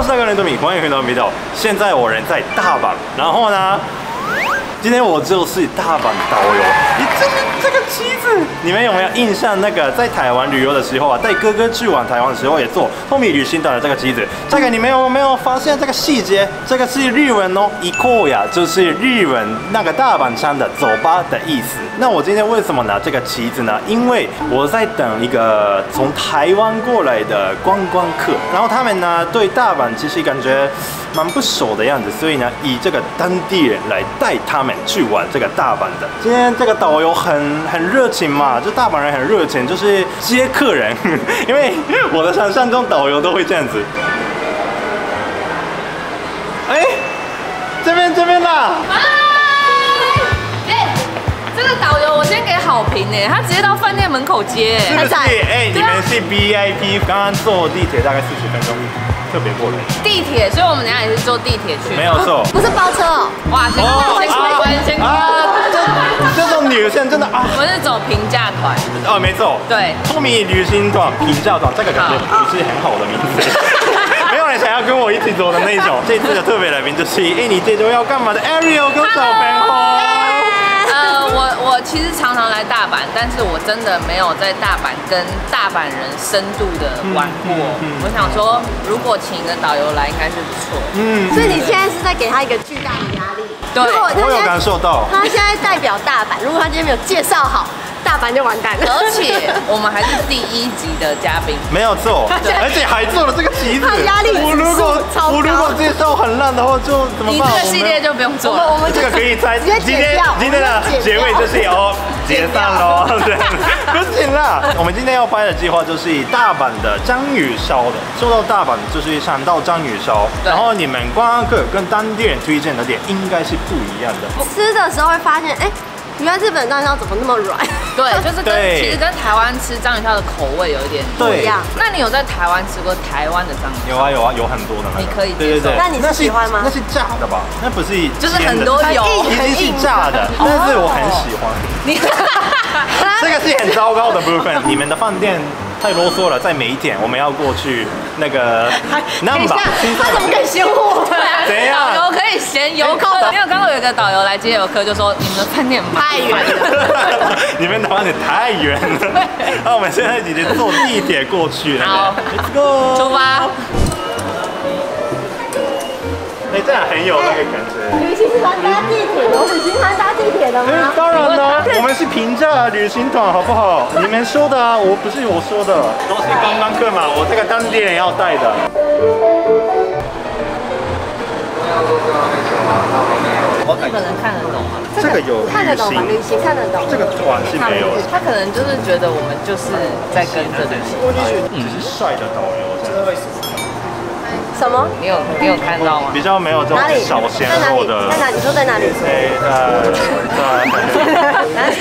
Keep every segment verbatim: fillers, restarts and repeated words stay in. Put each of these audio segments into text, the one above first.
大家好，欢迎回到频道。现在我人在大阪，然后呢，今天我就是大阪导游。你这个这个旗子，你们有没有印象？那个在台湾旅游的时候啊，带哥哥去玩台湾的时候也做Tommy旅行团的这个旗子。这个你们有没有发现这个细节？这个是日文哦，イコヤ就是日文那个大阪腔的走吧的意思。那我今天为什么拿这个旗子呢？因为我在等一个从台湾过来的观光客，然后他们呢对大阪其实感觉蛮不熟的样子，所以呢以这个当地人来带他们去玩这个大阪的。今天这个导游很很热情嘛，就大阪人很热情，就是接客人，因为我的想象中导游都会这样子。哎，这边这边啦！ 这个导游我先给好评哎，他直接到饭店门口接， 是不是？哎，你们是 V I P， 刚刚坐地铁大概四十分钟，特别过来。 地铁，所以我们等下也是坐地铁去。 没有错， 不是包车哦。 哇，先先先先啊，这这种女生真的啊。 我们是走平价团。 哦，没错。对，Tommy旅行团平价团，这个感觉不是很好的名字。没有人想要跟我一起走的那种。这次的特别来宾就是，哎，你这周要干嘛的 Ariel 跟小朋友。 呃，我我其实常常来大阪，但是我真的没有在大阪跟大阪人深度的玩过。嗯嗯嗯、我想说，如果请一个导游来，应该是不错。嗯， 所以你现在是在给他一个巨大的压力。 对， 我有感受到。 他现在代表大阪，如果他今天没有介绍好，大阪就完蛋了。 而且我们还是第一集的嘉宾， 没有错，而且还做了这个旗子。 他压力我如果我如果介绍很烂的话，就怎么办？ 你这个系列就不用做了。 我们这个可以猜。今天今天的结尾就是哦，解散喽，对，不行啦。我们今天要拍的计划就是以大阪的章鱼烧的，说到大阪就是想到章鱼烧，然后你们观光客跟当地人推荐的点应该是不一样的。 吃的时候会发现，哎。原来日本章鱼烧怎么那么软？ 对，就是跟其实跟台湾吃章鱼烧的口味有一点不一样。 那你有在台湾吃过台湾的章鱼烧？ 有啊有啊，有很多的那个。 你可以接受。 那你是喜欢吗？ 那是炸的吧？那不是就是很多油， 已经是炸的，但是我很喜欢。你这个是很糟糕的部分。你们的饭店太啰嗦了，在每一点我们要过去那个 number。 他怎么可以嫌我？ 怎样？ 导游可以嫌游客？因为刚刚有一个导游来接游客，就说你们的饭店太远了， 你们的饭店太远了。那我们现在已经坐地铁过去了。 好 ，Let's go， 出发。 哎，这样很有那个感觉。 旅行团搭地铁，有旅行团搭地铁的吗？ 当然啦，我们是平价旅行团，好不好？你们说的啊，我不是我说的，都是观光客嘛，我这个当地人要带的。 他可能看得懂啊， 这个有看得懂吗？旅行看得懂， 这个团是没有。 他可能就是觉得我们就是在跟着旅行。 我就是只是帅的导游，真的会死。 什么？ 你有你有看到吗？ 比较没有这种小鲜肉的。 在哪里？你说在哪里？ 在呃在。 哪里？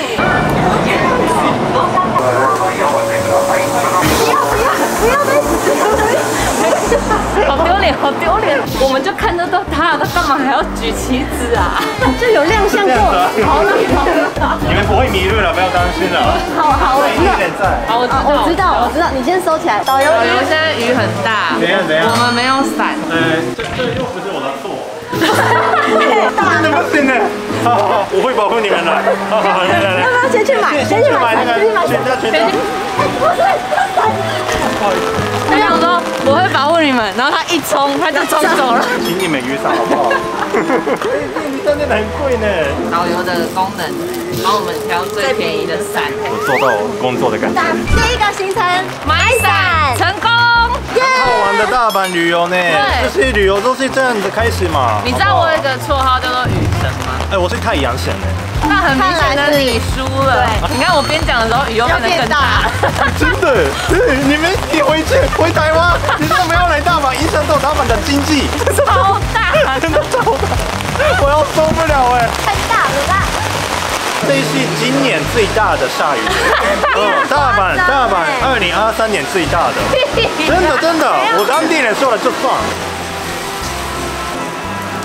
不要不要不要被死！ 好丢脸，好丢脸！我们就看得到他，他干嘛还要举旗子啊？ 就有亮相过。好了好了， 你们不会迷路了，不要担心了。 好好，我知道。 好，我知道， 我知道，我知道。你先收起来。导游， 导游现在雨很大。 怎样怎样？ 我们没有伞。 呃，这这又不是我的错。真的不行呢。好好好，我会保护你们的。好好好，来来来。 要不要先去买？先去买，先去买。 全家全家。 不是， 不好意思。 他想说我会保护你们，然后他一冲他就冲走了。 请你们雨伞好不好？雨伞真的很贵呢。 导游的功能，帮我们挑最便宜的伞。 我做到工作的感觉。 第一个行程买伞成功。 好玩的大阪旅游呢，这些旅游都是这样子开始嘛。 你知道我有一个绰号叫做雨神吗？ 哎，我是太阳神呢。 那很明显的你输了。你看我边讲的时候，雨又变得更大。 真的，你们你回去回台湾，你怎么要来大阪，影响到大阪的经济？ 超大， 真的超大，我要受不了哎！ 太大了吧？ 这是今年最大的下雨。嗯，大阪大阪二零二三年最大的，真的真的，我当地人说了就算。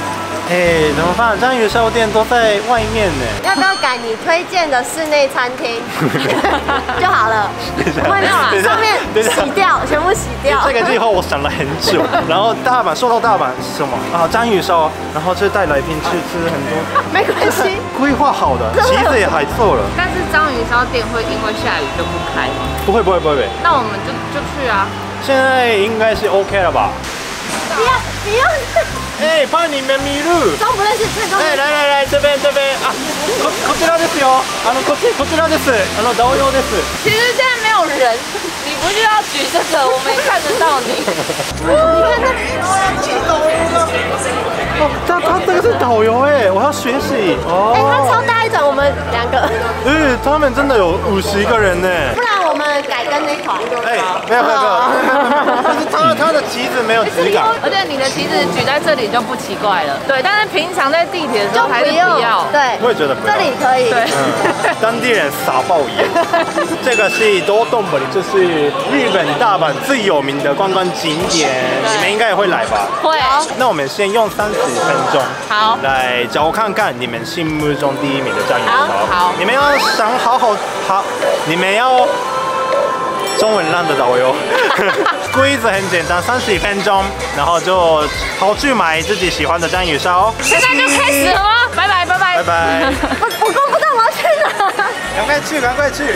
哎，怎么办？章鱼烧店都在外面呢。 要不要改你推荐的室内餐厅就好了？ 没有啦，上面洗掉，全部洗掉。 这个计划我想了很久，然后大阪说到大阪什么啊章鱼烧，然后就带来宾去吃很多， 没关系， 规划好的，旗子也还做了。 但是章鱼烧店会因为下雨就不开吗？ 不会不会不会不会。 那我们就就去啊。 现在应该是 OK 了吧？ 不要不要。 哎，怕你们迷路。 装不认识，太装。 哎，来来来，这边这边啊，ここちらですよ。あのこっちこちらです。あの導遊です。 其实现在没有人，你不需要举这个，我们也看得到你。 你看他。 哦，他他这个是导游哎，我要学习哦。 哎，他超大一转，我们两个。 嗯，他们真的有五十个人呢。 不然我们改跟那团。 哎，没有没有没有，但是他他的旗子没有质感， 而且你的旗子举在这里就不奇怪了。对，但是平常在地铁的时候还是不要。 对， 我也觉得不要。 这里可以。 对， 当地人傻爆眼。这个是多洞本，就是日本大阪最有名的观光景点，你们应该也会来吧？ 会。 那我们先用三十分钟， 好， 来找看看你们心目中第一名的章鱼烧。 好， 你们要想好好好，你们要。中文烂的导游，规则很简单，三十分钟，然后就跑去买自己喜欢的章鱼烧。 现在就开始了吗？拜拜拜拜拜拜。 我我公不知道我要去哪。 赶快去，赶快去。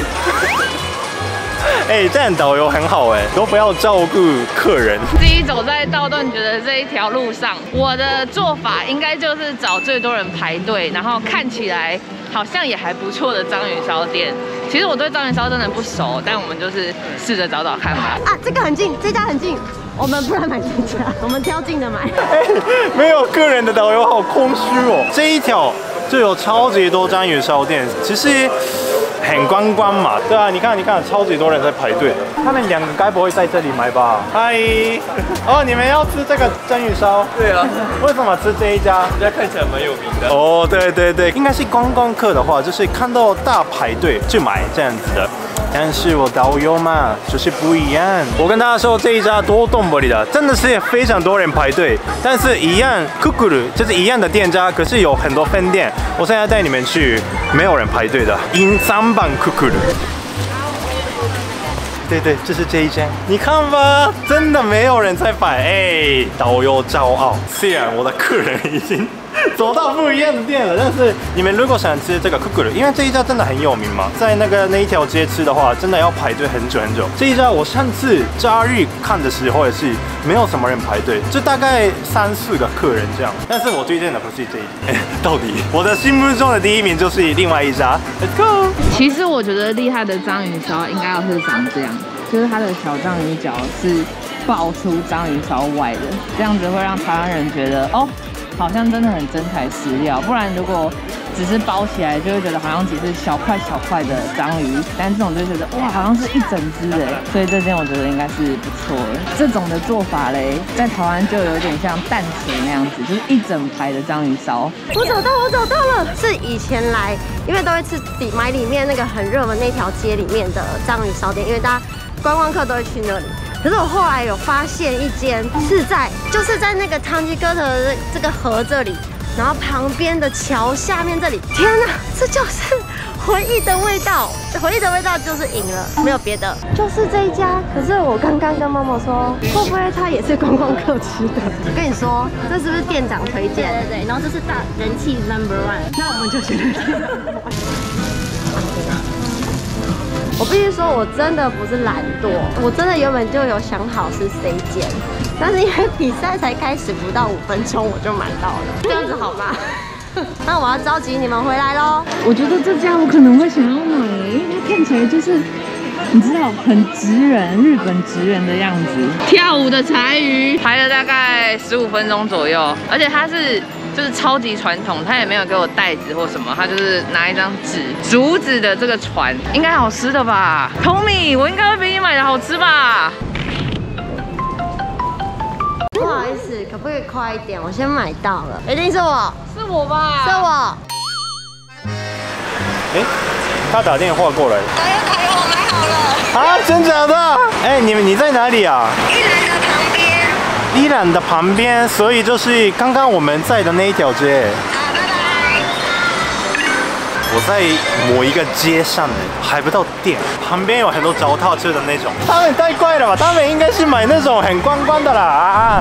哎，这样导游很好哎，都不要照顾客人。 自己走在道顿觉得这一条路上，我的做法应该就是找最多人排队，然后看起来好像也还不错的章鱼烧店。其实我对章鱼烧真的不熟，但我们就是试着找找看吧。 啊，这个很近，这家很近，我们不然买这家，我们挑近的买。 哎，没有客人的导游好空虚哦。这一条就有超级多章鱼烧店，其实很观光嘛。对啊，你看你看，超级多人在排队。他们两个该不会在这里买吧？嗨，哦，你们要吃这个章鱼烧？ 对啊， 为什么吃这一家？ 这家看起来蛮有名的。 哦，对对对，应该是观光客的话，就是看到大排队去买这样子的。但是我导游嘛，就是不一样。我跟大家说，这一家多洞玻璃的真的是非常多人排队，但是一样库库鲁就是一样的店家，可是有很多分店。我现在带你们去没有人排队的银三版库库鲁。对对，就是这一间，你看吧，真的没有人在摆。哎，导游骄傲。虽然我的客人已经走到不一样的店了，但是你们如果想吃这个库库鲁，因为这一家真的很有名嘛，在那个那一条街吃的话，真的要排队很久很久。这一家我上次假日看的时候也是没有什么人排队，就大概三四个客人这样。但是我推荐的不是这一家，到底我的心目中的第一名就是另外一家。Let's go。 其实我觉得厉害的章鱼烧应该要是长这样，就是它的小章鱼脚是爆出章鱼烧外的，这样子会让台湾人觉得哦，好像真的很真材实料。不然如果只是包起来，就会觉得好像只是小块小块的章鱼，但这种就觉得哇，好像是一整只的。所以这件我觉得应该是不错的。这种的做法嘞，在台湾就有点像淡水那样子，就是一整排的章鱼烧。 我找到，我找到了，是以前来，因为都会吃底买里面那个很热门那条街里面的章鱼烧店，因为大家观光客都会去那里。可是我后来有发现一间是在，就是在那个唐吉诃德的这个河这里，然后旁边的桥下面这里。天哪，这就是回忆的味道，回忆的味道就是赢了，没有别的，就是这一家。可是我刚刚跟默默说，会不会他也是观光客吃的？我跟你说，这是不是店长推荐？ 对对对，然后这是大人气 number one， 那我们就去那里。我必须说，我真的不是懒惰，我真的原本就有想好是谁间，但是因为比赛才开始不到五分钟，我就买到了，这样子好吗？那我要召集你们回来咯。 我觉得这家我可能会想要买，因为它看起来就是你知道很职人，日本职人的样子。跳舞的柴鱼排了大概十五分钟左右，而且它是。就是超级传统，他也没有给我袋子或什么，他就是拿一张纸，竹子的这个船，应该好吃的吧 ？Tommy， 我应该会比你买的好吃吧？ 不好意思，可不可以快一点？我先买到了，一定是我， 是我吧？ 是我。 哎，他打电话过来。 导游导游，我买好了。 啊，真假的？哎，你们你在哪里啊？ 玉兰的旁边。 依然的旁边，所以就是刚刚我们在的那一条街。我在某一个街上呢，还不到店，旁边有很多脚踏车的那种。他们太怪了吧？他们应该是买那种很观光的啦啊！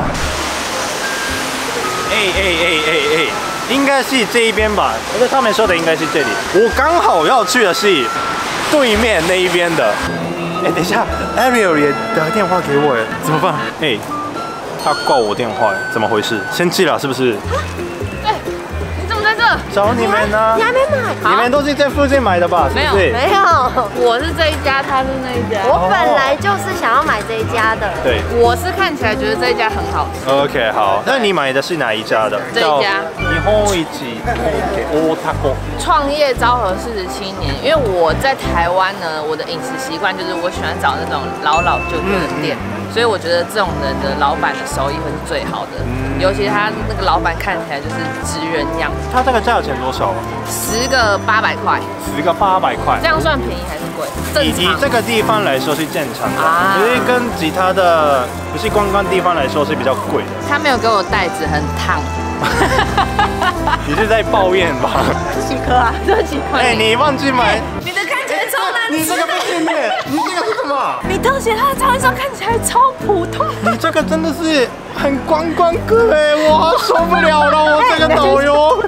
哎哎哎哎哎，应该是这一边吧？我觉得他们说的应该是这里。我刚好要去的是对面那一边的。哎，等一下 ，Ariel 也打电话给我，哎，怎么办？哎，他挂我电话，怎么回事？生气了是不是？ 在这找你们呢？ 你还没买？ 你们都是在附近买的吧？ 没有， 没有。 我是这一家，他是那一家。 我本来就是想要买这一家的。 对， 我是看起来觉得这一家很好吃。 OK， 好，那你买的是哪一家的？ 这一家。 日本一大锅。 创业昭和四十七年，因为我在台湾呢，我的饮食习惯就是我喜欢找那种老老旧旧的店。嗯所以我觉得这种人的老板的手艺会是最好的，嗯、尤其他那个老板看起来就是职人样子。 他这个价钱多少啊？ 十个八百块。 十个八百块， 这样算便宜还是贵？ 以以这个地方来说是正常的， 啊、 所以跟其他的不是观光地方来说是比较贵的。 他没有给我袋子，很烫。 你是在抱怨吧？ 这几颗啊？这几颗？ 哎，你忘记买？ 你的看起来超难吃。 你这个不是面，你这个是什么？ 你特写它的照片上看起来超普通。 你这个真的是很观光客哎，我受不了了，我这个导游。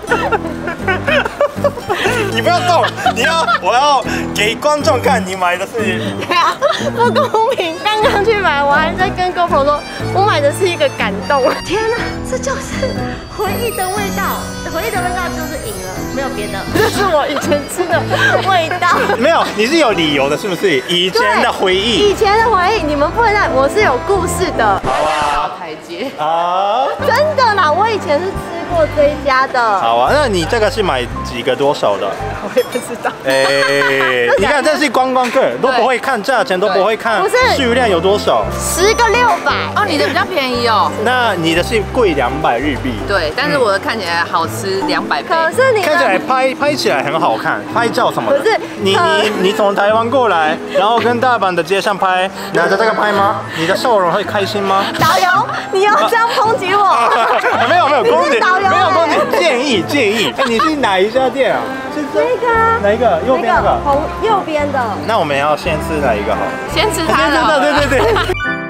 你不要动，你要我要给观众看你买的是。 对啊，不公平！刚刚去买，我还在跟 GoPro 说，我买的是一个感动。天哪，这就是回忆的味道，回忆的味道就是赢了，没有别的，这是我以前吃的味道。 没有，你是有理由的，是不是？以前的回忆， 以前的回忆，你们不能让我是有故事的。 好啊，台阶啊， 真的啦，我以前是吃过这一家的。 好啊，那你这个是买几个多少的？ 我也不知道。 哎，你看这是观光客，都不会看价钱，都不会看数量有多少。 十个六百哦，你的比较便宜哦。 那你的是贵两百日币。 对，但是我的看起来好吃两百倍。 可是你看起来拍拍起来很好看，拍照什么的。 可是你你你从台湾过来，然后跟大阪的街上拍，拿着这个拍吗？你的笑容会开心吗？ 导游，你要这样抨击我？ 没有没有攻击， 没有攻击，建议建议。哎，你是哪一家店啊？是这个啊？ 哪一个？右边那个？ 红右边的。 那我们要先吃哪一个好？ 先吃它的。 对对对。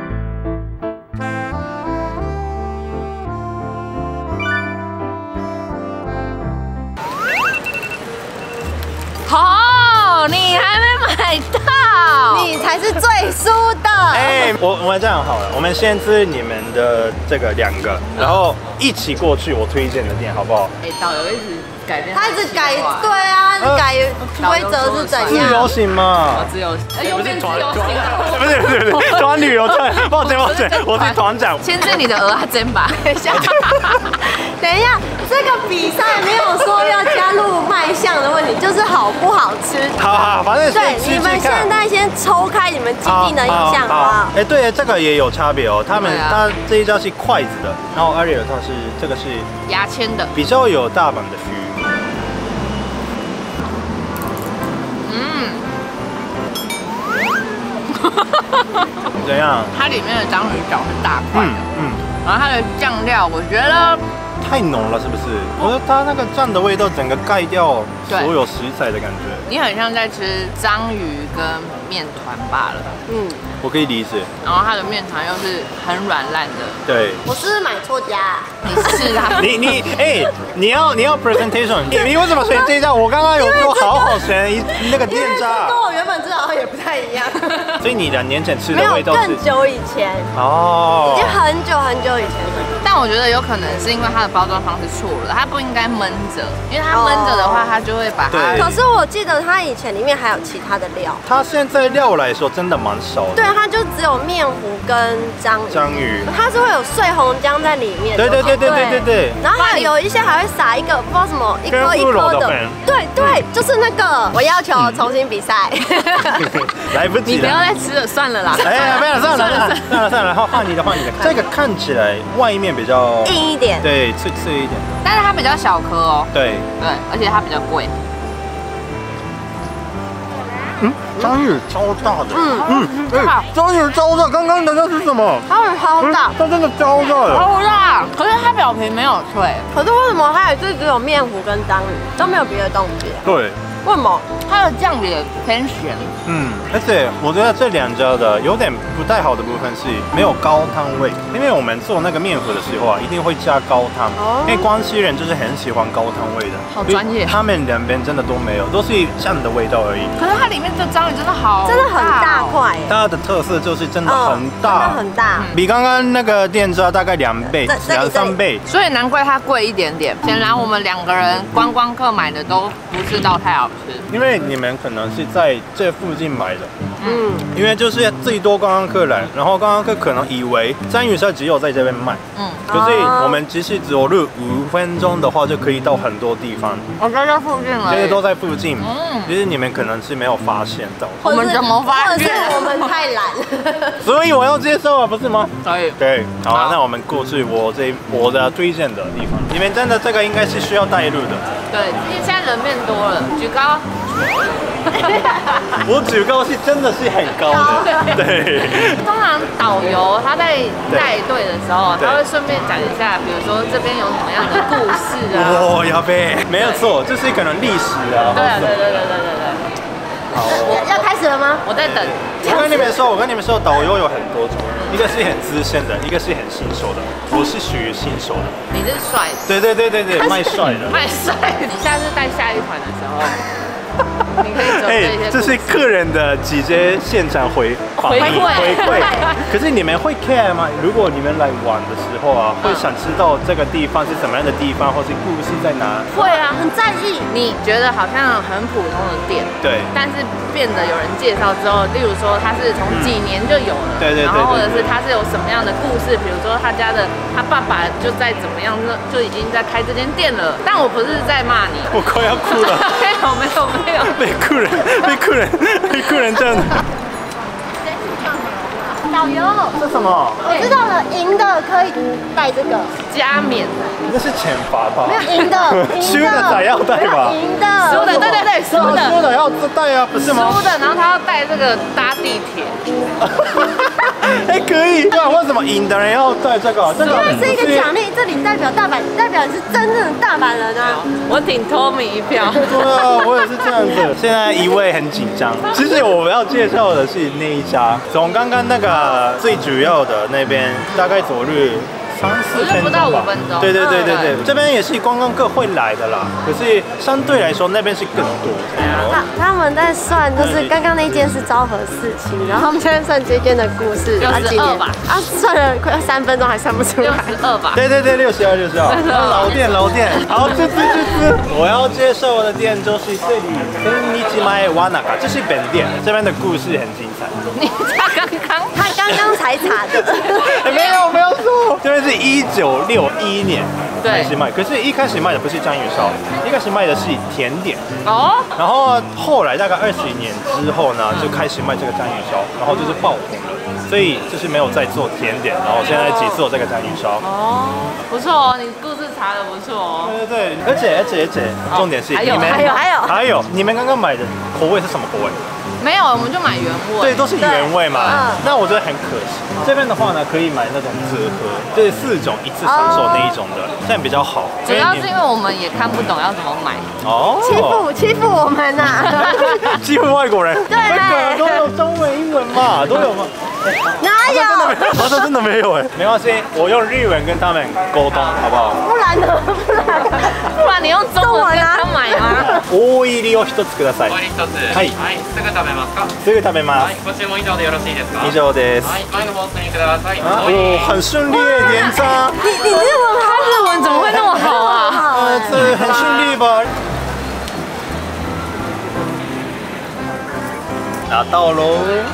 好，你还没买到， 你才是最输的。 哎，我我们这样好了，我们先吃你们的这个两个，然后一起过去我推荐的店，好不好？ 哎，导游一直改变， 他一直改，对啊，改规则是怎样？ 自由行嘛， 自由行，不是团， 不是不是不是团旅游团，抱歉抱歉，我是团长。 先吃你的鹅啊煎吧。 等一下，等一下，这个比赛没有说要加入卖相的问题，就是好不好吃。 好好，反正对，你们现在先抽开你们既定的印象，好不好？ 哎，对，这个也有差别哦。他们他这一家是筷子的，然后 Ariel 他是这个是牙签的， 比较有大阪的 feel。 嗯， 怎样？ 它里面的章鱼脚是大块的， 嗯嗯， 然后它的酱料我觉得太浓了，是不是？我觉得它那个酱的味道整个盖掉所有食材的感觉。 你很像在吃章鱼跟面团罢了。嗯， 我可以理解。 然后它的面团又是很软烂的。 对。 我是不是买错家？ 你是啊。 你你哎，你要你要 presentation， 你你为什么选这家？我刚刚有说好好选一那个店家。 跟我原本知道也不太一样。 所以你两年前吃的味道是？ 更久以前。 哦。 已经很久很久以前了。 但我觉得有可能是因为它的包装方式错了，它不应该焖着，因为它焖着的话，它就会把它。 可是我记得它以前里面还有其他的料。 它现在料来说真的蛮少的。 对，它就只有面糊跟章鱼。 章鱼。 它是会有碎红姜在里面。 对对对对对对对。 然后还有一些还会撒一个不知道什么一颗一颗的。对对，就是那个。我要求重新比赛。 来不及了。 你不要再吃了，算了啦。 哎呀，不要算了算了算了算了，然后换你的换你的。这个看起来外面比较硬一点， 对，脆脆一点。 但是它比较小颗哦。 对对，而且它比较贵。 嗯， 章鱼超大的，嗯嗯，哎，章鱼超大，刚刚的那是什么？ 章鱼超大， 它真的超大的， 好大，可是它表皮没有脆， 可是为什么它也是只有面糊跟章鱼，都没有别的东西？ 对。 为什么？ 它的酱也偏咸。 嗯，而且我觉得这两家的有点不太好的部分是没有高汤味，因为我们做那个面糊的时候啊，一定会加高汤， 哦、 因为关西人就是很喜欢高汤味的。 好专业。 他们两边真的都没有，都是酱的味道而已。 可是它里面这章鱼真的好， 真的很大块。 它的特色就是真的很大， 真的很大， 比刚刚那个店家大概两倍、两三倍。 所以难怪它贵一点点。显然我们两个人观光客买的都不是到太好吃， 因为你们可能是在这附近买的， 嗯， 因为就是最多观光客来，然后观光客可能以为章鱼烧只有在这边卖，嗯，可是我们只是走路五分钟的话就可以到很多地方， 我在这附近了， 这些都在附近，嗯，其实你们可能是没有发现到， 我们怎么发现？ 我们太懒， 所以我要接受啊，不是吗？ 可以， 对，好啊，那我们过去我这我的推荐的地方，你们真的这个应该是需要带路的， 对，因为现在人变多了，举高。 我举高是真的是很高的，对。 通常导游他在带队的时候，他会顺便讲一下，比如说这边有什么样的故事啊。 哦，要呗，没有错，就是可能历史啊。 对啊，对对对对对对。 好， 要开始了吗？ 我在等。 我跟你们说，我跟你们说，导游有很多种，一个是很资深的，一个是很新手的。我是属于新手的。 你是帅的。 对对对对对，卖帅的。 卖帅。你下次带下一团的时候。你可以准备一些， 这是客人的直接现场回回馈回馈。可是你们会 care 吗？如果你们来玩的时候啊，会想知道这个地方是怎么样的地方，或是故事在哪？ 会啊， 很在意。 你觉得好像很普通的店， 对， 但是变得有人介绍之后，例如说它是从几年就有了， 对对对， 然后或者是它是有什么样的故事，比如说他家的他爸爸就在怎么样就已经在开这间店了。但我不是在骂你， 我快要哭了。 没有没有没有。 被客人，被客人，被客人这样子。 导游， 这什么？ 我知道了，赢的可以带这个加冕， 那是惩罚吧？ 没有赢的， 输的才要带吧？ 赢的， 输的，对对对，输的， 输的要带啊，不是吗？ 输的，然后他要带这个搭地铁。 哎，可以。对啊，为什么赢的人要带这个？这个是一个奖励，这里代表大阪，代表你是真正的大阪人啊！ 我挺托米一票。 对啊，我也是这样子。现在一位很紧张。其实我要介绍的是那一家，从刚刚那个最主要的那边，大概走路三四分钟吧， 不到五分钟。 对对对对对，这边也是观光客会来的啦。可是相对来说，那边是更多。 他他们在算，就是刚刚那间是昭和四期，然后他们现在算这间的故事， 六十二吧。 啊，算了快要三分钟还算不出来。 六十二吧。 对对对，六十二六十二。老店老店，好，这次这次我要介绍的店就是这里，跟尼基麦瓦纳卡，这是本店，这边的故事很精彩。 你他刚刚他刚刚才查的， 没有没有错，这边是一九六一年开始卖，可是一开始卖的不是章鱼烧，一开始卖的是甜点哦，然后后来大概二十年之后呢，就开始卖这个章鱼烧，然后就是爆红了，所以就是没有再做甜点，然后现在只做这个章鱼烧。 哦，不错哦，你故事查的不错哦。 对对对，而且而且而且，重点是还有你们还有还有还有，你们刚刚买的口味是什么口味？ 没有，我们就买原味。 对，都是原味嘛。那我觉得很可惜。这边的话呢，可以买那种纸盒，就是四种一次传授那一种的，这样比较好。 主要是因为我们也看不懂要怎么买。 哦。 欺负欺负我们呐！ 欺负外国人。 对。 那个都有中文、英文嘛，都有吗？ 哪有？ 好像真的没有哎。没关系，我用日文跟他们沟通，好不好？ 不然呢？不然不然你用中文跟他买吗？ 大入りを一つください。 大入り一つ。 はい。 はい。すぐ食べますか？ すぐ食べます。 はい。ご注文以上でよろしいですか？ 以上です。 はい。前の方お進みください。 哦，很顺利耶，连章。 你你日文好， 日文怎么会那么好啊？ 呃，这很顺利吧？拿到喽。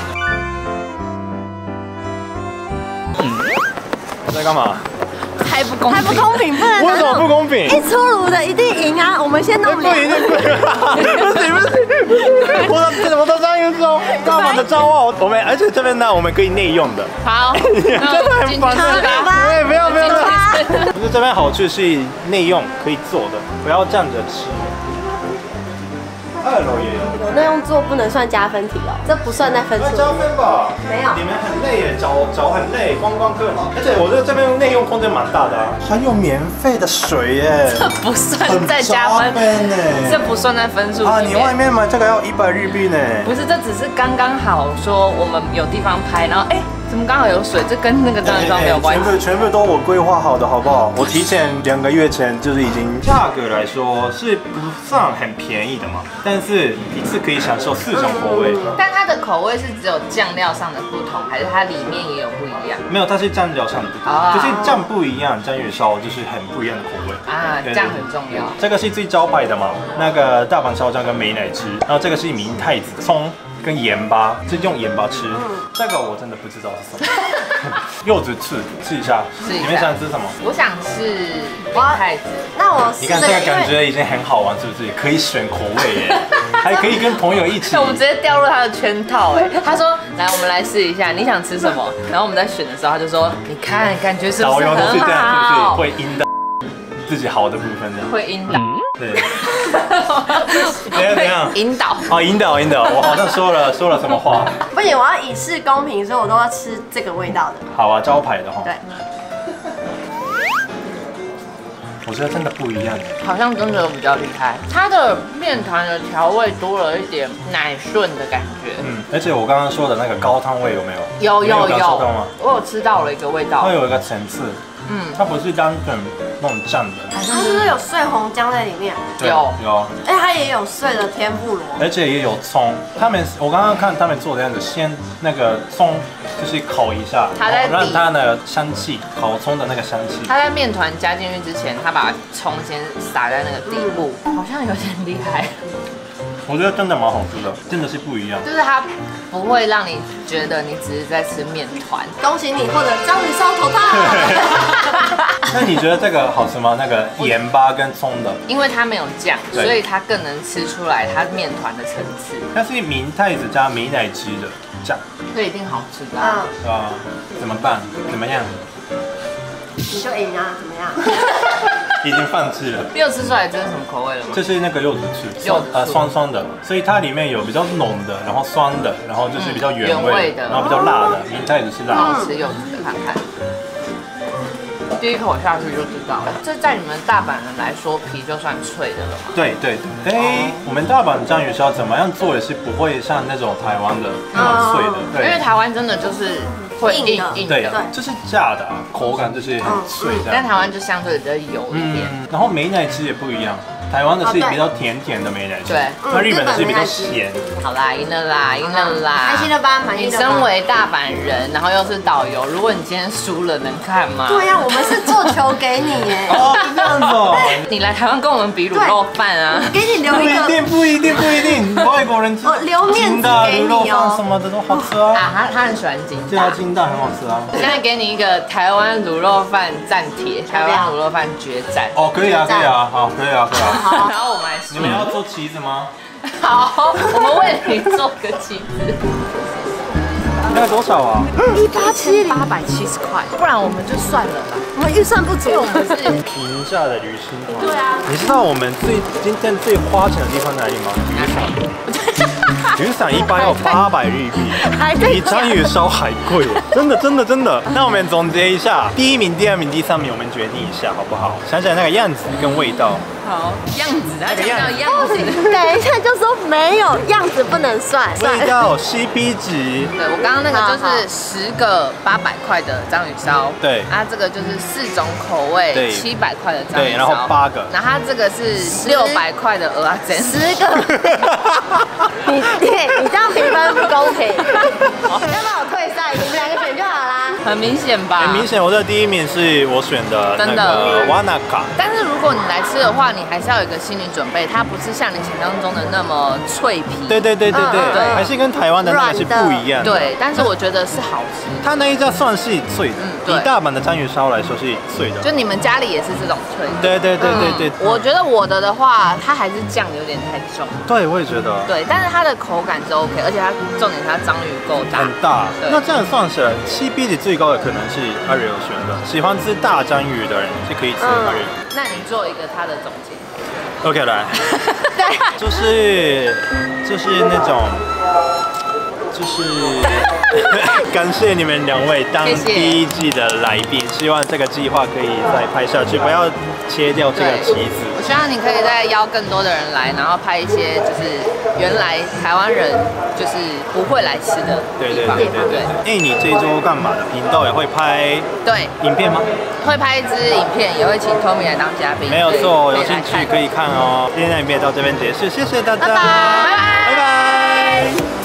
在干嘛？ 太不公平！ 太不公平，不能。 为什么不公平？ 一出炉的一定赢啊！我们先弄。 不一定，不行，不行，不行！我的我的章鱼烧，大阪的招号，我们而且这边呢，我们可以内用的。 好， 真的很烦的。哎，不要不要不要！可是这边好处是内用可以做的，不要站着吃。 二楼也有。 有那用做不能算加分题哦，这不算在分数。 加分吧？ 没有。 你们很累耶，脚脚很累，观光客。而且我觉得这边内用空间蛮大的啊，还有免费的水耶。 这不算在加分呢， 这不算在分数啊！你外面买这个要一百日币呢。 不是，这只是刚刚好说我们有地方拍，然后哎。怎么刚好有水？这跟那个章鱼烧没有关系。 全部全部都我规划好的，好不好？我提前两个月前就是已经。价格来说是不算很便宜的嘛，但是一次可以享受四种口味。 但它的口味是只有酱料上的不同，还是它里面也有不一样？ 没有，它是酱料上的不同， 哦、 就是酱不一样，章鱼烧就是很不一样的口味啊，酱很重要。 这个是最招牌的嘛，那个大阪烧酱跟美乃滋，然后这个是明太子葱。跟盐巴，是用盐巴吃。嗯、这个我真的不知道是什么。柚子翅，试一下。 试一下。 你们想吃什么？ 我想吃明太子。 那我你看这个感觉已经很好玩，是不是？可以选口味耶，还可以跟朋友一起。 我们直接掉入他的圈套哎。他说：“来，我们来试一下，你想吃什么？”然后我们在选的时候，他就说：“你看，感觉是不是很好？”导游都是这样，是不是？ 会引导自己好的部分这样。 会引导。 对。怎样怎样？ 引导哦，引导引导，我好像说了说了什么话？ 不行，我要以示公平，所以我都要吃这个味道的。 好啊，招牌的哈。 对。 我觉得真的不一样， 好像真的比较厉害。它的面团的调味多了一点奶顺的感觉。 嗯，而且我刚刚说的那个高汤味有没有？ 有有有， 有我有吃到了一个味道。 它有一个层次。嗯，它不是单纯那种酱的， 它是不是有碎红姜在里面？ 有有， 哎，它也有碎的天妇罗， 而且也有葱。他们我刚刚看他们做的样子，先那个葱就是烤一下，让它的香气，烤葱的那个香气。 他在面团加进去之前，他把葱先撒在那个底部，好像有点厉害。 我觉得真的蛮好吃的，真的是不一样。 就是它不会让你觉得你只是在吃面团。 恭喜你获得章鱼烧头套。 那你觉得这个好吃吗？那个盐巴跟葱的， 因为它没有酱，所以它更能吃出来它面团的层次。 它是明太子加美乃滋的酱， 这一定好吃的啊！ 是吧？怎么办？怎么样？ 你就赢啊？怎么样？ 已经放弃了。 你有吃出来这是什么口味了吗？ 这是那个柚子翅，酸呃酸酸的，所以它里面有比较浓的，然后酸的，然后就是比较原味的，然后比较辣的。明太子是辣的。 好吃柚子的看看。第一口下去就知道了，这在你们大阪人来说，皮就算脆的了嘛？ 对对对，哎，我们大阪章鱼烧怎么样做也是不会像那种台湾的那么脆的，对， 因为台湾真的就是会硬硬的， 对，就是炸的，口感就是很脆的。 但台湾就相对比较油一点， 然后美乃滋也不一样。台湾的是比较甜甜的美乃滋， 对， 那日本的是比较咸。 好啦，赢了啦，赢了啦， 开心了吧？满意了吧？ 你身为大阪人，然后又是导游，如果你今天输了，能看吗？ 对呀，我们是做球给你耶。 哦，这样子哦。 你来台湾跟我们比卤肉饭啊？ 给你留一个。 不一定，不一定，不一定。外国人我留面子给你哦。 卤肉饭什么的都好吃啊。 啊，他他很喜欢金大。 对啊，金大很好吃啊。 现在给你一个台湾卤肉饭战帖，台湾卤肉饭决战。 哦，可以啊，可以啊，好，可以啊，可以啊。 好，然后我们来。 你们要做旗子吗？ 好，我们为你做个旗子。 那个多少啊？ 一八七零， 八百七十块，不然我们就算了吧。 我们预算不足， 因为我们是平价的旅行团。 对啊。 你知道我们最今天最花钱的地方哪里吗？雨伞。雨伞一般要八百日币，比章鱼烧还贵，真的真的真的。那我们总结一下，第一名、第二名、第三名，我们决定一下好不好？想想那个样子跟味道。 好，样子，他讲到样子。 等一下就说没有样子不能算。 味道 C P 值。 对我刚刚那个就是十个八百块的章鱼烧。 对。 啊，这个就是四种口味七百块的章鱼烧。 对，然后八个。 然后它这个是六百块的蚵仔煎。 十个。你你你这样评分不公平。要不然我退赛，你们两个选就好啦。 很明显吧？ 很明显，我的第一名是我选的那个瓦纳卡。 但是如果你来吃的话，你还是要有一个心理准备，它不是像你想象中的那么脆皮。 对对对对对对，还是跟台湾的那个是不一样的。 对，但是我觉得是好吃。 它那一家算是脆的，比大阪的章鱼烧来说是脆的。 就你们家里也是这种脆。 对对对对对。 我觉得我的的话，它还是酱有点太重。 对，我也觉得。 对，但是它的口感是 OK， 而且它重点它章鱼够大。 很大。那这样算起来 ，C P 值最高的可能是Ariel选的。喜欢吃大章鱼的人是可以吃Ariel。 那你做一个它的总结。 OK 来， 对， 就是就是那种。就是感谢你们两位当谢谢第一季的来宾，希望这个计划可以再拍下去，不要切掉这个棋子。 我希望你可以再邀更多的人来，然后拍一些就是原来台湾人就是不会来吃的对对地方。 对对对。哎，你这一周干嘛的？频道也会拍对， 影片吗？ 会拍一支影片，也会请 Tommy 来当嘉宾。 没有错，有兴可以来看趣可以看哦。今天的影片到这边结束，谢谢大家， 拜拜拜拜。